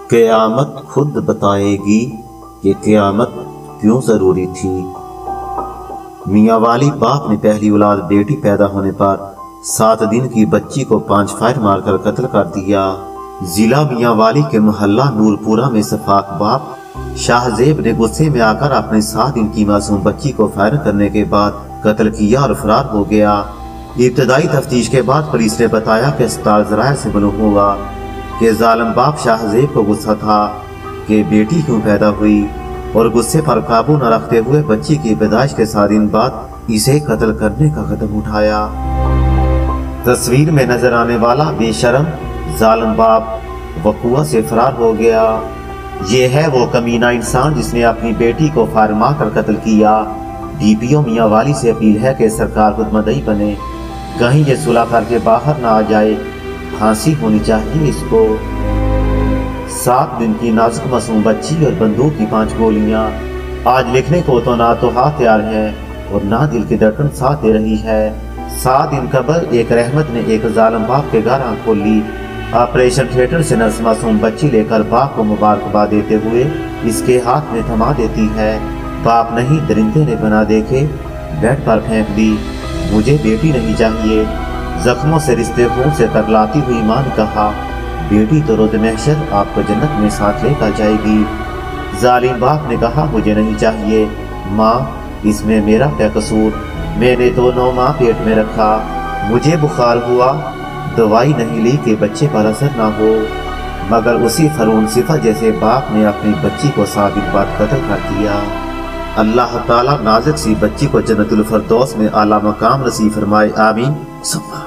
قیامت خود بتائے گی کہ قیامت کیوں ضروری تھی۔ میاں والی باپ نے پہلی اولاد بیٹی پیدا ہونے پر 7 دن کی بچی کو 5 فائر مار کر قتل کر دیا۔ ضلع میاں والی کے محلہ نور پورہ میں سفاق باپ شاہ زیب نے غصے میں آ کر اپنے 7 دن کی معصوم بچی کو فائر کرنے کے بعد قتل کیا اور فرار ہو گیا۔ ابتدائی تفتیش کے بعد پولیس نے بتایا کہ اسپتال ذرائع سے معلوم ہوا کہ ظالم باپ شاہ زیب کو غصہ تھا کہ بیٹی کیوں پیدا ہوئی، اور غصے پر قابو نہ رکھتے ہوئے بچی کی پیدائش کے 7 دن بعد اسے قتل کرنے کا قدم اٹھایا۔ تصویر میں نظر آنے والا بے شرم ظالم باپ وقوع سے فرار ہو گیا۔ یہ ہے وہ کمینہ انسان جس نے اپنی بیٹی کو فائر مار کر قتل کیا۔ ڈی پی او میاں والی سے اپیل ہے کہ سرکار خود مدعی بنے، کہیں یہ صلح کر کے باہر نہ آ جائے، پھانسی ہونی چاہیے اس کو۔ 7 دن کی نازک معصوم بچی اور بندوق کی 5 گولیاں۔ آج لکھنے کو تو نہ تو ہاتھ تیار ہے اور نہ دل کی دھڑکن ساتھ دے رہی ہے۔ 7 دن قبل ایک رحمت نے ایک ظالم باپ کے گھر آنکھ کھول لی۔ آپریشن تھیٹر سے نرس معصوم بچی لے کر باپ کو مبارکباد دیتے ہوئے اس کے ہاتھ میں تھما دیتی ہے۔ باپ نہیں درندے نے بنا دیکھے، بیڈ پر پھینک دی۔ مجھے بیٹی نہیں چاہیے۔ زخموں سے رشتے خون سے کرلاتی ہوئی ماں نے کہا، بیٹی تو روز محشر آپ کو جنت میں ساتھ لے کر جائے گی۔ ظالم باپ نے کہا، مجھے نہیں چاہیے۔ ماں، اس میں میرا کیا قصور؟ میں نے تو 9 ماہ پیٹ میں رکھا، مجھے بخار ہوا، دوائی نہیں لی کہ بچے پر اثر نہ ہو۔ مگر اسی فرعون صفہ جیسے باپ نے اپنی بچی کو 7 دن بعد قتل کر دیا۔ اللہ تعالیٰ نازک سی بچی کو جنت الفردوس میں اعلیٰ مقام نصیب فرمائے، آمین۔